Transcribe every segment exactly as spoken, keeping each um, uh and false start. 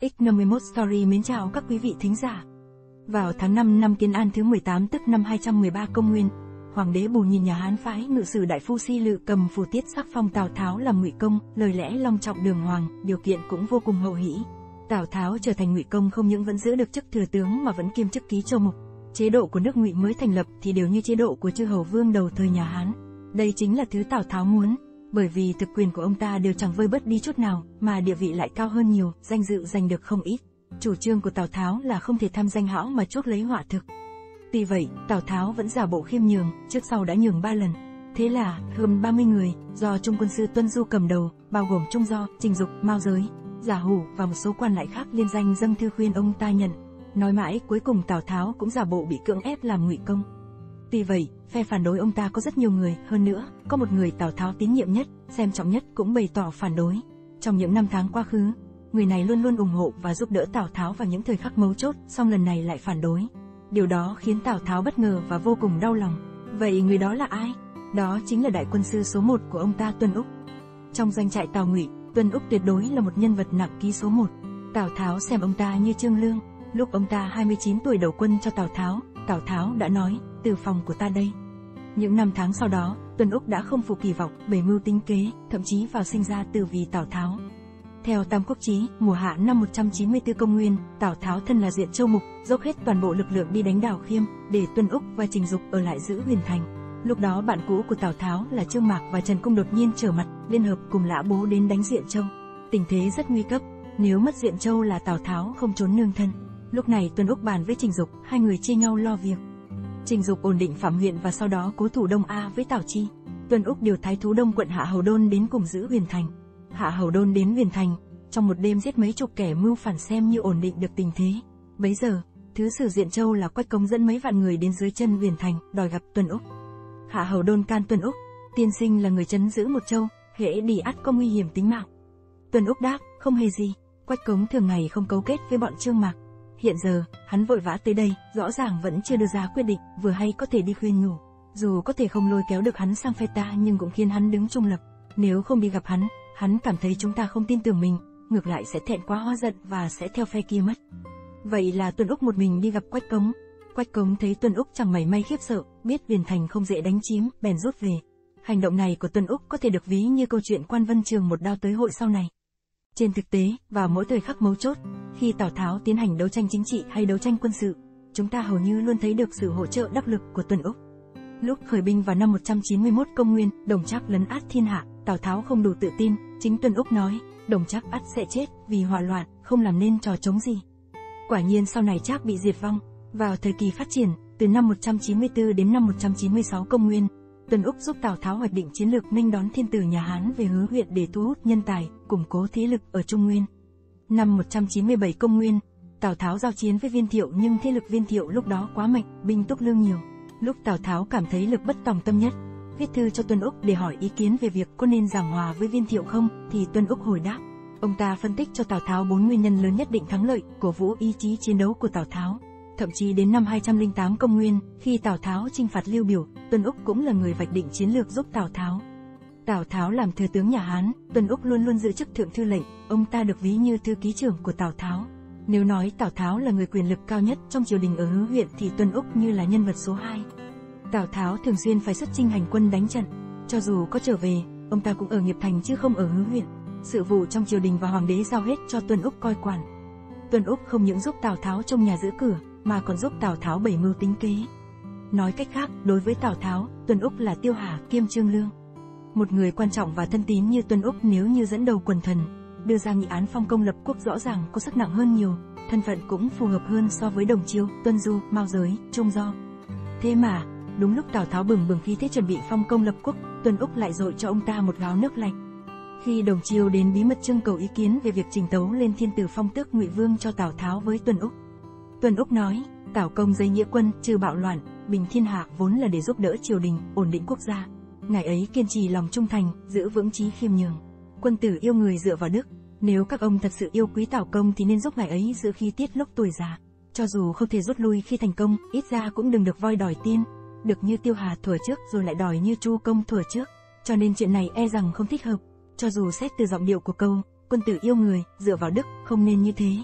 ích năm mươi mốt Story mến chào các quý vị thính giả. Vào tháng năm năm Kiến An thứ mười tám tức năm hai trăm mười ba công nguyên, Hoàng đế Bù nhìn nhà Hán phái ngự sử đại phu Si Lự cầm phù tiết sắc phong Tào Tháo làm Ngụy Công, lời lẽ long trọng đường hoàng, điều kiện cũng vô cùng hậu hĩ. Tào Tháo trở thành Ngụy Công không những vẫn giữ được chức thừa tướng mà vẫn kiêm chức ký châu mục. Chế độ của nước Ngụy mới thành lập thì đều như chế độ của chư hầu vương đầu thời nhà Hán. Đây chính là thứ Tào Tháo muốn, bởi vì thực quyền của ông ta đều chẳng vơi bớt đi chút nào, mà địa vị lại cao hơn nhiều, danh dự giành được không ít. Chủ trương của Tào Tháo là không thể tham danh hão mà chuốc lấy họa thực. Tuy vậy, Tào Tháo vẫn giả bộ khiêm nhường, trước sau đã nhường ba lần. Thế là, hơn ba mươi người, do Trung quân sư Tuân Du cầm đầu, bao gồm Trung Do, Trình Dục, Mao Giới, Giả Hủ và một số quan lại khác liên danh dâng thư khuyên ông ta nhận. Nói mãi, cuối cùng Tào Tháo cũng giả bộ bị cưỡng ép làm Ngụy Công. Tuy vậy, phe phản đối ông ta có rất nhiều người, hơn nữa, có một người Tào Tháo tín nhiệm nhất, xem trọng nhất cũng bày tỏ phản đối. Trong những năm tháng quá khứ, người này luôn luôn ủng hộ và giúp đỡ Tào Tháo vào những thời khắc mấu chốt, song lần này lại phản đối. Điều đó khiến Tào Tháo bất ngờ và vô cùng đau lòng. Vậy người đó là ai? Đó chính là đại quân sư số một của ông ta Tuân Úc. Trong doanh trại Tào Ngụy, Tuân Úc tuyệt đối là một nhân vật nặng ký số một. Tào Tháo xem ông ta như Trương Lương. Lúc ông ta hai mươi chín tuổi đầu quân cho Tào Tháo, Tào Tháo đã nói, từ phòng của ta đây. Những năm tháng sau đó, Tuân Úc đã không phụ kỳ vọng, bày mưu tính kế, thậm chí vào sinh ra tử vì Tào Tháo. Theo Tam Quốc Chí, mùa hạ năm một trăm chín mươi tư công nguyên, Tào Tháo thân là Diện Châu Mục, dốc hết toàn bộ lực lượng đi đánh đảo Khiêm, để Tuân Úc và Trình Dục ở lại giữ Huyền Thành. Lúc đó bạn cũ của Tào Tháo là Trương Mạc và Trần Cung đột nhiên trở mặt, liên hợp cùng Lã Bố đến đánh Diện Châu. Tình thế rất nguy cấp, nếu mất Diện Châu là Tào Tháo không trốn nương thân. Lúc này Tuân Úc bàn với Trình Dục, hai người chia nhau lo việc. Trình Dục ổn định Phạm huyện và sau đó cố thủ Đông A với Tào Chi. Tuân Úc điều Thái thú Đông quận Hạ Hầu Đôn đến cùng giữ Huyền Thành. Hạ Hầu Đôn đến Huyền Thành, trong một đêm giết mấy chục kẻ mưu phản xem như ổn định được tình thế. Bấy giờ, thứ sử Diện Châu là Quách Cống dẫn mấy vạn người đến dưới chân Huyền Thành, đòi gặp Tuân Úc. Hạ Hầu Đôn can Tuân Úc, tiên sinh là người trấn giữ một châu, hễ đi ắt có nguy hiểm tính mạng. Tuân Úc đáp, không hề gì, Quách Cống thường ngày không cấu kết với bọn Trương Mạc. Hiện giờ, hắn vội vã tới đây, rõ ràng vẫn chưa đưa ra quyết định, vừa hay có thể đi khuyên nhủ. Dù có thể không lôi kéo được hắn sang phe ta nhưng cũng khiến hắn đứng trung lập. Nếu không đi gặp hắn, hắn cảm thấy chúng ta không tin tưởng mình, ngược lại sẽ thẹn quá hóa giận và sẽ theo phe kia mất. Vậy là Tuân Úc một mình đi gặp Quách Cống. Quách Cống thấy Tuân Úc chẳng mảy may khiếp sợ, biết Huyền Thành không dễ đánh chiếm, bèn rút về. Hành động này của Tuân Úc có thể được ví như câu chuyện Quan Vân Trường một đao tới hội sau này. Trên thực tế, vào mỗi thời khắc mấu chốt, khi Tào Tháo tiến hành đấu tranh chính trị hay đấu tranh quân sự, chúng ta hầu như luôn thấy được sự hỗ trợ đắc lực của Tuân Úc. Lúc khởi binh vào năm một trăm chín mươi mốt công nguyên, Đồng Trác lấn át thiên hạ, Tào Tháo không đủ tự tin, chính Tuân Úc nói, Đồng Trác ắt sẽ chết vì hỏa loạn, không làm nên trò chống gì. Quả nhiên sau này Trác bị diệt vong. Vào thời kỳ phát triển, từ năm một trăm chín mươi tư đến năm một trăm chín mươi sáu công nguyên, Tuân Úc giúp Tào Tháo hoạch định chiến lược nghênh đón thiên tử nhà Hán về Hứa huyện để thu hút nhân tài, củng cố thế lực ở Trung Nguyên. Năm một trăm chín mươi bảy công nguyên, Tào Tháo giao chiến với Viên Thiệu nhưng thế lực Viên Thiệu lúc đó quá mạnh, binh túc lương nhiều. Lúc Tào Tháo cảm thấy lực bất tòng tâm nhất, viết thư cho Tuân Úc để hỏi ý kiến về việc có nên giảng hòa với Viên Thiệu không, thì Tuân Úc hồi đáp. Ông ta phân tích cho Tào Tháo bốn nguyên nhân lớn nhất định thắng lợi, cổ vũ ý chí chiến đấu của Tào Tháo. Thậm chí đến năm hai trăm lẻ tám công nguyên, khi Tào Tháo chinh phạt Lưu Biểu, Tuân Úc cũng là người vạch định chiến lược giúp Tào Tháo. Tào Tháo làm thừa tướng nhà Hán, Tuân Úc luôn luôn giữ chức thượng thư lệnh, ông ta được ví như thư ký trưởng của Tào Tháo. Nếu nói Tào Tháo là người quyền lực cao nhất trong triều đình ở Hứa huyện thì Tuân Úc như là nhân vật số hai. Tào Tháo thường xuyên phải xuất chinh hành quân đánh trận, cho dù có trở về, ông ta cũng ở Nghiệp Thành chứ không ở Hứa huyện. Sự vụ trong triều đình và hoàng đế giao hết cho Tuân Úc coi quản. Tuân Úc không những giúp Tào Tháo trông nhà giữ cửa, mà còn giúp Tào Tháo bày mưu tính kế. Nói cách khác, đối với Tào Tháo, Tuân Úc là Tiêu Hà kiêm Trương Lương. Một người quan trọng và thân tín như Tuân Úc nếu như dẫn đầu quần thần, đưa ra nghị án phong công lập quốc rõ ràng có sức nặng hơn nhiều, thân phận cũng phù hợp hơn so với Đồng Chiêu, Tuân Du, Mao Giới, Trung Do. Thế mà, đúng lúc Tào Tháo bừng bừng khí thế chuẩn bị phong công lập quốc, Tuân Úc lại dội cho ông ta một gáo nước lạnh. Khi Đồng Chiêu đến bí mật trưng cầu ý kiến về việc trình tấu lên thiên tử phong tước Ngụy Vương cho Tào Tháo với Tuân Úc, Tuân Úc nói, Tào công giấy nghĩa quân, trừ bạo loạn, bình thiên hạ vốn là để giúp đỡ triều đình, ổn định quốc gia. Ngài ấy kiên trì lòng trung thành, giữ vững chí khiêm nhường. Quân tử yêu người dựa vào đức. Nếu các ông thật sự yêu quý Tào công thì nên giúp ngài ấy giữ khi tiết lúc tuổi già. Cho dù không thể rút lui khi thành công, ít ra cũng đừng được voi đòi tiên, được như Tiêu Hà thuở trước rồi lại đòi như Chu công thuở trước. Cho nên chuyện này e rằng không thích hợp. Cho dù xét từ giọng điệu của câu, quân tử yêu người, dựa vào đức, không nên như thế.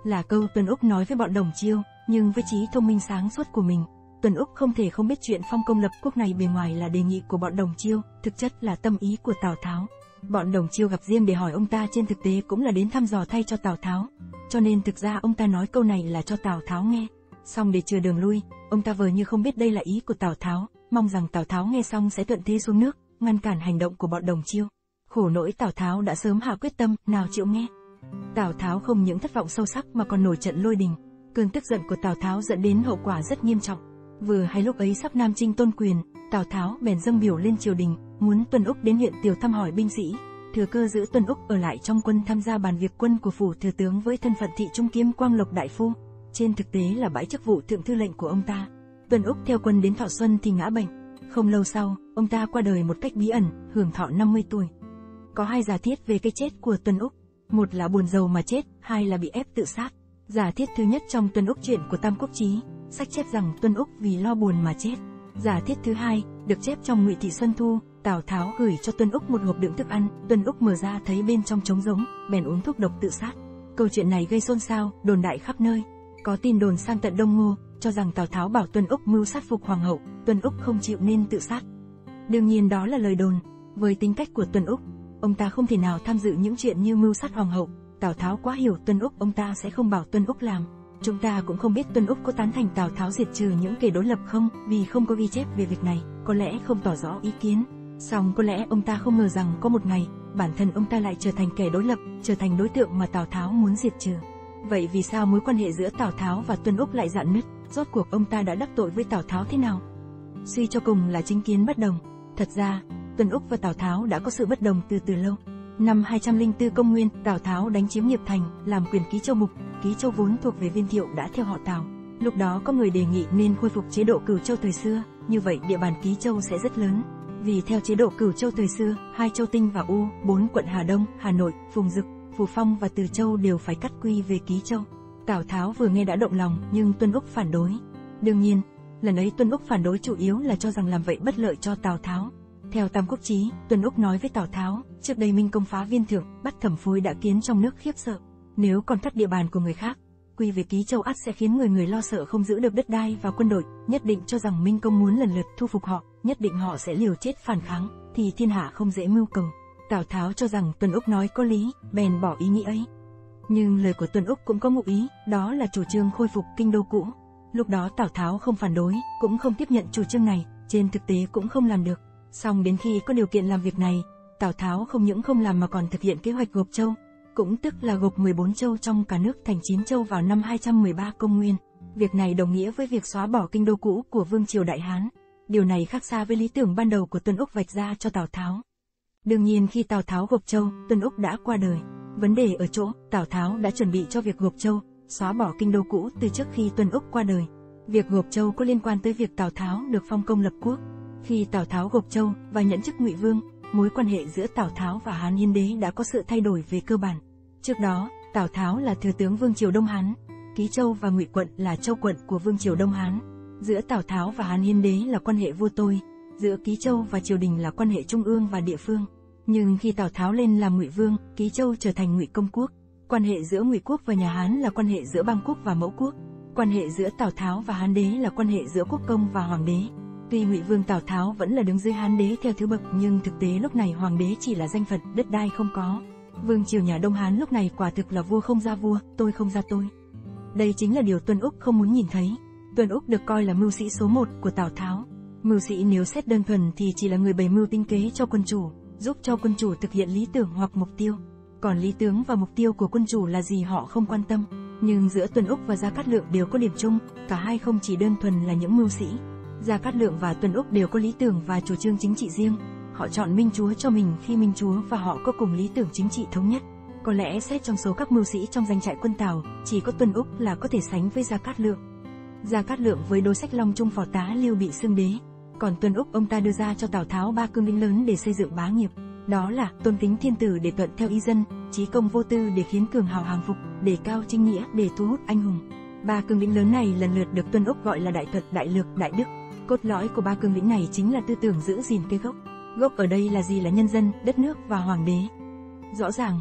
là câu Tuân Úc nói với bọn Đồng Chiêu, nhưng với trí thông minh sáng suốt của mình, Tuân Úc không thể không biết chuyện phong công lập quốc này bề ngoài là đề nghị của bọn Đồng Chiêu, thực chất là tâm ý của Tào Tháo. Bọn Đồng Chiêu gặp riêng để hỏi ông ta trên thực tế cũng là đến thăm dò thay cho Tào Tháo, cho nên thực ra ông ta nói câu này là cho Tào Tháo nghe. Xong để chừa đường lui, ông ta vờ như không biết đây là ý của Tào Tháo, mong rằng Tào Tháo nghe xong sẽ thuận thế xuống nước, ngăn cản hành động của bọn Đồng Chiêu. Khổ nỗi Tào Tháo đã sớm hạ quyết tâm, nào chịu nghe. Tào Tháo không những thất vọng sâu sắc mà còn nổi trận lôi đình. Cơn tức giận của Tào Tháo dẫn đến hậu quả rất nghiêm trọng. Vừa hay lúc ấy sắp Nam Chinh tôn quyền, Tào Tháo bèn dâng biểu lên triều đình, muốn Tuân Úc đến huyện Tiều thăm hỏi binh sĩ, thừa cơ giữ Tuân Úc ở lại trong quân tham gia bàn việc quân của phủ thừa tướng với thân phận thị trung kiêm Quang Lộc đại phu. Trên thực tế là bãi chức vụ thượng thư lệnh của ông ta. Tuân Úc theo quân đến Thọ Xuân thì ngã bệnh. Không lâu sau, ông ta qua đời một cách bí ẩn, hưởng thọ năm mươi tuổi. Có hai giả thiết về cái chết của Tuân Úc. Một là buồn giàu mà chết, hai là bị ép tự sát. Giả thiết thứ nhất trong Tuân Úc truyện của Tam Quốc Chí, sách chép rằng Tuân Úc vì lo buồn mà chết. Giả thiết thứ hai, được chép trong Ngụy Thị Xuân Thu, Tào Tháo gửi cho Tuân Úc một hộp đựng thức ăn, Tuân Úc mở ra thấy bên trong trống rỗng, bèn uống thuốc độc tự sát. Câu chuyện này gây xôn xao, đồn đại khắp nơi. Có tin đồn sang tận Đông Ngô, cho rằng Tào Tháo bảo Tuân Úc mưu sát phục hoàng hậu, Tuân Úc không chịu nên tự sát. Đương nhiên đó là lời đồn. Với tính cách của Tuân Úc, ông ta không thể nào tham dự những chuyện như mưu sát hoàng hậu. Tào Tháo quá hiểu Tuân Úc, ông ta sẽ không bảo Tuân Úc làm. Chúng ta cũng không biết Tuân Úc có tán thành Tào Tháo diệt trừ những kẻ đối lập không, vì không có ghi chép về việc này, có lẽ không tỏ rõ ý kiến. Song có lẽ ông ta không ngờ rằng có một ngày, bản thân ông ta lại trở thành kẻ đối lập, trở thành đối tượng mà Tào Tháo muốn diệt trừ. Vậy vì sao mối quan hệ giữa Tào Tháo và Tuân Úc lại rạn nứt? Rốt cuộc ông ta đã đắc tội với Tào Tháo thế nào? Suy cho cùng là chính kiến bất đồng. Thật ra, Tuân Úc và Tào Tháo đã có sự bất đồng từ từ lâu. Năm hai trăm lẻ bốn công nguyên, Tào Tháo đánh chiếm Nghiệp Thành, làm quyền ký châu mục. Ký châu vốn thuộc về Viên Thiệu đã theo họ Tào. Lúc đó có người đề nghị nên khôi phục chế độ Cửu Châu thời xưa, như vậy địa bàn Ký Châu sẽ rất lớn. Vì theo chế độ Cửu Châu thời xưa, hai châu Tinh và U, bốn quận Hà Đông, Hà Nội, Phùng Dực, Phù Phong và Từ Châu đều phải cắt quy về Ký Châu. Tào Tháo vừa nghe đã động lòng, nhưng Tuân Úc phản đối. Đương nhiên, lần ấy Tuân Úc phản đối chủ yếu là cho rằng làm vậy bất lợi cho Tào Tháo. Theo Tam Quốc Chí, Tuân Úc nói với Tào Tháo, trước đây Minh công phá Viên Thượng, bắt Thẩm Phối đã kiến trong nước khiếp sợ. Nếu còn cắt địa bàn của người khác, quy về Ký Châu ắt sẽ khiến người người lo sợ không giữ được đất đai và quân đội, nhất định cho rằng Minh công muốn lần lượt thu phục họ, nhất định họ sẽ liều chết phản kháng, thì thiên hạ không dễ mưu cầu. Tào Tháo cho rằng Tuân Úc nói có lý, bèn bỏ ý nghĩ ấy. Nhưng lời của Tuân Úc cũng có ngụ ý, đó là chủ trương khôi phục kinh đô cũ. Lúc đó Tào Tháo không phản đối, cũng không tiếp nhận chủ trương này, trên thực tế cũng không làm được. Song đến khi có điều kiện làm việc này, Tào Tháo không những không làm mà còn thực hiện kế hoạch gộp châu, cũng tức là gộp mười bốn châu trong cả nước thành chín châu vào năm hai trăm mười ba công nguyên. Việc này đồng nghĩa với việc xóa bỏ kinh đô cũ của Vương triều Đại Hán. Điều này khác xa với lý tưởng ban đầu của Tuân Úc vạch ra cho Tào Tháo. Đương nhiên khi Tào Tháo gộp châu, Tuân Úc đã qua đời. Vấn đề ở chỗ, Tào Tháo đã chuẩn bị cho việc gộp châu, xóa bỏ kinh đô cũ từ trước khi Tuân Úc qua đời. Việc gộp châu có liên quan tới việc Tào Tháo được phong công lập quốc. Khi Tào Tháo gộp châu và nhận chức Ngụy Vương, mối quan hệ giữa Tào Tháo và Hán Hiến Đế đã có sự thay đổi về cơ bản. Trước đó, Tào Tháo là thừa tướng Vương triều Đông Hán, Ký Châu và Ngụy quận là châu quận của Vương triều Đông Hán. Giữa Tào Tháo và Hán Hiến Đế là quan hệ vua tôi, giữa Ký Châu và triều đình là quan hệ trung ương và địa phương. Nhưng khi Tào Tháo lên làm Ngụy Vương, Ký Châu trở thành Ngụy Công quốc. Quan hệ giữa Ngụy quốc và nhà Hán là quan hệ giữa bang quốc và mẫu quốc. Quan hệ giữa Tào Tháo và Hán Đế là quan hệ giữa quốc công và hoàng đế. Tuy Ngụy Vương Tào Tháo vẫn là đứng dưới Hán Đế theo thứ bậc, nhưng thực tế lúc này hoàng đế chỉ là danh phận, đất đai không có. Vương triều nhà Đông Hán lúc này quả thực là vua không ra vua, tôi không ra tôi. Đây chính là điều Tuân Úc không muốn nhìn thấy. Tuân Úc được coi là mưu sĩ số một của Tào Tháo. Mưu sĩ nếu xét đơn thuần thì chỉ là người bày mưu tinh kế cho quân chủ, giúp cho quân chủ thực hiện lý tưởng hoặc mục tiêu. Còn lý tưởng và mục tiêu của quân chủ là gì họ không quan tâm. Nhưng giữa Tuân Úc và Gia Cát Lượng đều có điểm chung, cả hai không chỉ đơn thuần là những mưu sĩ. Gia Cát Lượng và Tuân Úc đều có lý tưởng và chủ trương chính trị riêng. Họ chọn Minh Chúa cho mình khi Minh Chúa và họ có cùng lý tưởng chính trị thống nhất. Có lẽ xét trong số các mưu sĩ trong danh trại quân Tào, chỉ có Tuân Úc là có thể sánh với Gia Cát Lượng. Gia Cát Lượng với đối sách Long Trung phò tá Lưu Bị xưng đế, còn Tuân Úc ông ta đưa ra cho Tào Tháo ba cương lĩnh lớn để xây dựng bá nghiệp. Đó là tôn kính thiên tử để thuận theo ý dân, chí công vô tư để khiến cường hào hàng phục, đề cao chính nghĩa để thu hút anh hùng. Ba cương lĩnh lớn này lần lượt được Tuân Úc gọi là đại thuật, đại lược, đại đức. Cốt lõi của ba cương lĩnh này chính là tư tưởng giữ gìn cây gốc. Gốc ở đây là gì? Là nhân dân, đất nước và hoàng đế. Rõ ràng,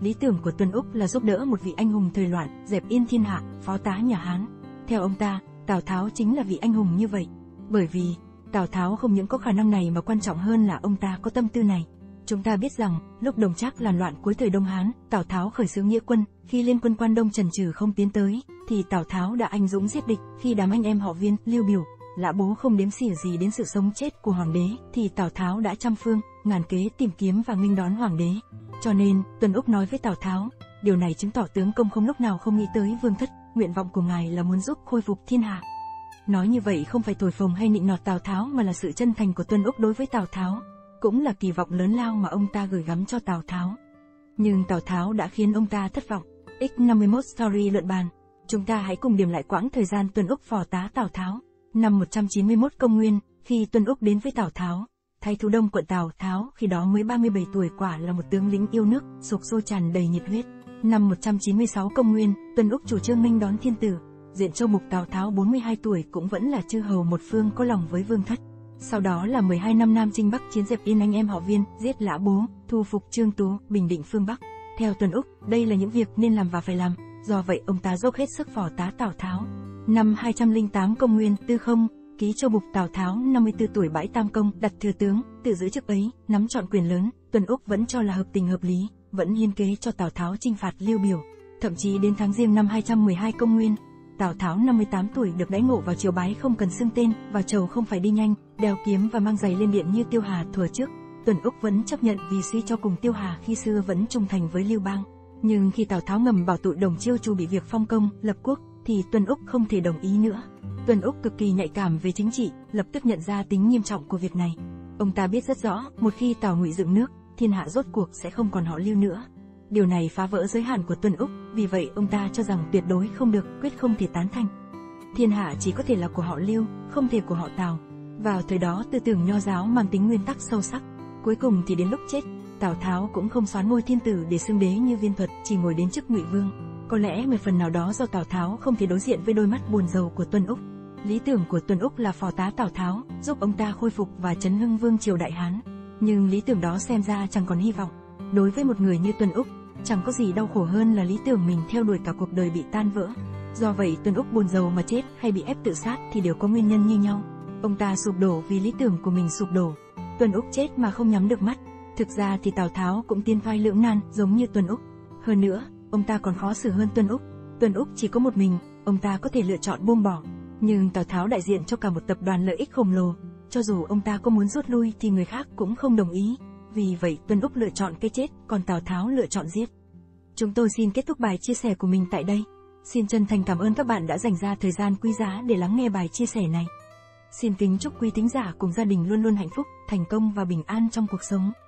Lý tưởng của Tuân Úc là giúp đỡ một vị anh hùng thời loạn, dẹp yên thiên hạ, phó tá nhà Hán. Theo ông ta, Tào Tháo chính là vị anh hùng như vậy. Bởi vì, Tào Tháo không những có khả năng này mà quan trọng hơn là ông ta có tâm tư này. Chúng ta biết rằng, lúc Đồng Trác làm loạn cuối thời Đông Hán, Tào Tháo khởi xướng nghĩa quân, khi liên quân Quan Đông chần chừ không tiến tới, thì Tào Tháo đã anh dũng giết địch. Khi đám anh em họ Viên, Lưu Biểu, Lã Bố không đếm xỉa gì đến sự sống chết của hoàng đế, thì Tào Tháo đã trăm phương, ngàn kế tìm kiếm và nghênh đón hoàng đế. Cho nên, Tuân Úc nói với Tào Tháo, điều này chứng tỏ tướng công không lúc nào không nghĩ tới Vương thất, nguyện vọng của ngài là muốn giúp khôi phục thiên hạ. Nói như vậy không phải thổi phồng hay nịnh nọt Tào Tháo mà là sự chân thành của Tuân Úc đối với Tào Tháo, cũng là kỳ vọng lớn lao mà ông ta gửi gắm cho Tào Tháo. Nhưng Tào Tháo đã khiến ông ta thất vọng. X năm mươi mốt Story luận bàn. Chúng ta hãy cùng điểm lại quãng thời gian Tuân Úc phò tá Tào Tháo. Năm một trăm chín mươi mốt Công nguyên, khi Tuân Úc đến với Tào Tháo, Thái Thú Đông quận Tào Tháo khi đó mới ba mươi bảy tuổi quả là một tướng lĩnh yêu nước, sục sôi tràn đầy nhiệt huyết. Năm một trăm chín mươi sáu Công nguyên, Tuân Úc chủ trương nghênh đón thiên tử. Diện Châu Mục Tào Tháo bốn mươi hai tuổi cũng vẫn là chư hầu một phương có lòng với Vương thất. Sau đó là mười hai năm Nam Chinh Bắc chiến dẹp yên anh em họ Viên, giết Lã Bố, thu phục Trương Tú, bình định phương Bắc. Theo Tuân Úc, đây là những việc nên làm và phải làm, do vậy ông ta dốc hết sức phò tá Tào Tháo. Năm hai trăm lẻ tám Công nguyên, Tư Không, ký Châu Mục Tào Tháo năm mươi tư tuổi bãi tam công, đặt thừa tướng, tự giữ chức ấy, nắm trọn quyền lớn, Tuân Úc vẫn cho là hợp tình hợp lý, vẫn hiên kế cho Tào Tháo chinh phạt Lưu Biểu. Thậm chí đến tháng Giêng năm hai trăm mười hai Công nguyên, Tào Tháo năm mươi tám tuổi được đãi ngộ vào triều bái không cần xưng tên, vào chầu không phải đi nhanh, đeo kiếm và mang giày lên điện như Tiêu Hà thuở trước. Tuân Úc vẫn chấp nhận vì suy cho cùng Tiêu Hà khi xưa vẫn trung thành với Lưu Bang. Nhưng khi Tào Tháo ngầm bảo tụi Đồng Chiêu Chu bị việc phong công, lập quốc, thì Tuân Úc không thể đồng ý nữa. Tuân Úc cực kỳ nhạy cảm về chính trị, lập tức nhận ra tính nghiêm trọng của việc này. Ông ta biết rất rõ, một khi Tào Ngụy dựng nước, thiên hạ rốt cuộc sẽ không còn họ Lưu nữa. Điều này phá vỡ giới hạn của Tuân Úc, vì vậy ông ta cho rằng tuyệt đối không được, quyết không thể tán thành. Thiên hạ chỉ có thể là của họ Lưu, không thể của họ Tào. Vào thời đó tư tưởng nho giáo mang tính nguyên tắc sâu sắc. Cuối cùng thì đến lúc chết, Tào Tháo cũng không soán ngôi thiên tử để xưng đế như Viên Thuật, chỉ ngồi đến chức Ngụy Vương. Có lẽ một phần nào đó do Tào Tháo không thể đối diện với đôi mắt buồn rầu của Tuân Úc. Lý tưởng của Tuân Úc là phò tá Tào Tháo, giúp ông ta khôi phục và trấn hưng vương triều Đại Hán. Nhưng lý tưởng đó xem ra chẳng còn hy vọng. Đối với một người như Tuân Úc, chẳng có gì đau khổ hơn là lý tưởng mình theo đuổi cả cuộc đời bị tan vỡ. Do vậy Tuân Úc buồn rầu mà chết hay bị ép tự sát thì đều có nguyên nhân như nhau. Ông ta sụp đổ vì lý tưởng của mình sụp đổ. Tuân Úc chết mà không nhắm được mắt. Thực ra thì Tào Tháo cũng tiến thoái lưỡng nan giống như Tuân Úc. Hơn nữa, ông ta còn khó xử hơn Tuân Úc. Tuân Úc chỉ có một mình, ông ta có thể lựa chọn buông bỏ. Nhưng Tào Tháo đại diện cho cả một tập đoàn lợi ích khổng lồ. Cho dù ông ta có muốn rút lui thì người khác cũng không đồng ý. Vì vậy Tuân Úc lựa chọn cái chết, còn Tào Tháo lựa chọn giết. Chúng tôi xin kết thúc bài chia sẻ của mình tại đây. Xin chân thành cảm ơn các bạn đã dành ra thời gian quý giá để lắng nghe bài chia sẻ này. Xin kính chúc quý thính giả cùng gia đình luôn luôn hạnh phúc, thành công và bình an trong cuộc sống.